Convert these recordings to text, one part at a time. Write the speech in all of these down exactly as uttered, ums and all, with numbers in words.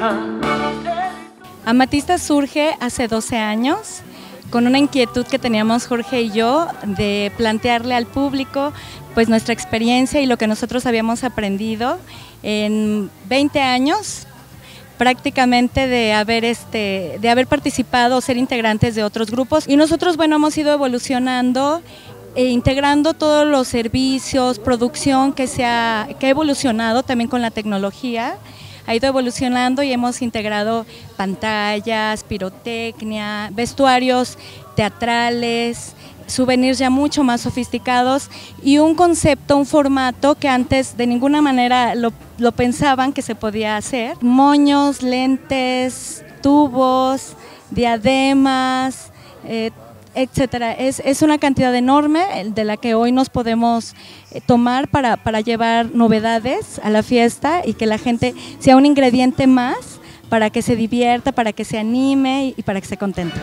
Amatista surge hace doce años con una inquietud que teníamos Jorge y yo de plantearle al público pues nuestra experiencia y lo que nosotros habíamos aprendido en veinte años prácticamente de haber este de haber participado o ser integrantes de otros grupos, y nosotros bueno hemos ido evolucionando e integrando todos los servicios, producción que se ha, que ha evolucionado también con la tecnología. Ha ido evolucionando y hemos integrado pantallas, pirotecnia, vestuarios teatrales, souvenirs ya mucho más sofisticados y un concepto, un formato que antes de ninguna manera lo, lo pensaban que se podía hacer. Moños, lentes, tubos, diademas, eh, etcétera. Es, es una cantidad enorme de la que hoy nos podemos tomar para, para llevar novedades a la fiesta y que la gente sea un ingrediente más para que se divierta, para que se anime y para que esté contenta.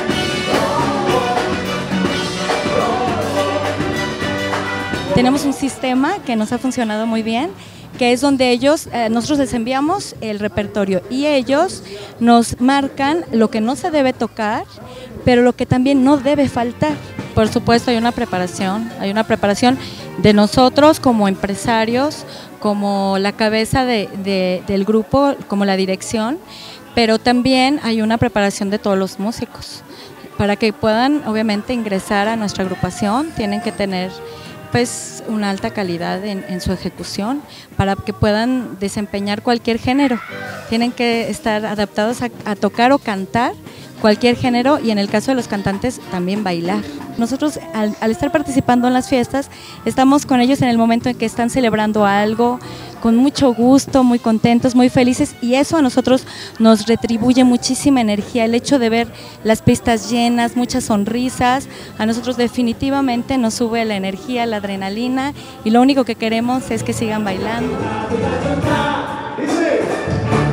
Tenemos un sistema que nos ha funcionado muy bien, que es donde ellos, eh, nosotros les enviamos el repertorio y ellos nos marcan lo que no se debe tocar, pero lo que también no debe faltar. Por supuesto hay una preparación, hay una preparación de nosotros como empresarios, como la cabeza de, de, del grupo, como la dirección, pero también hay una preparación de todos los músicos. Para que puedan obviamente ingresar a nuestra agrupación tienen que tener pues una alta calidad en, en su ejecución para que puedan desempeñar cualquier género. Tienen que estar adaptados a, a tocar o cantar cualquier género y en el caso de los cantantes también bailar. Nosotros al, al estar participando en las fiestas estamos con ellos en el momento en que están celebrando algo, con mucho gusto, muy contentos, muy felices, y eso a nosotros nos retribuye muchísima energía. El hecho de ver las pistas llenas, muchas sonrisas, a nosotros definitivamente nos sube la energía, la adrenalina, y lo único que queremos es que sigan bailando.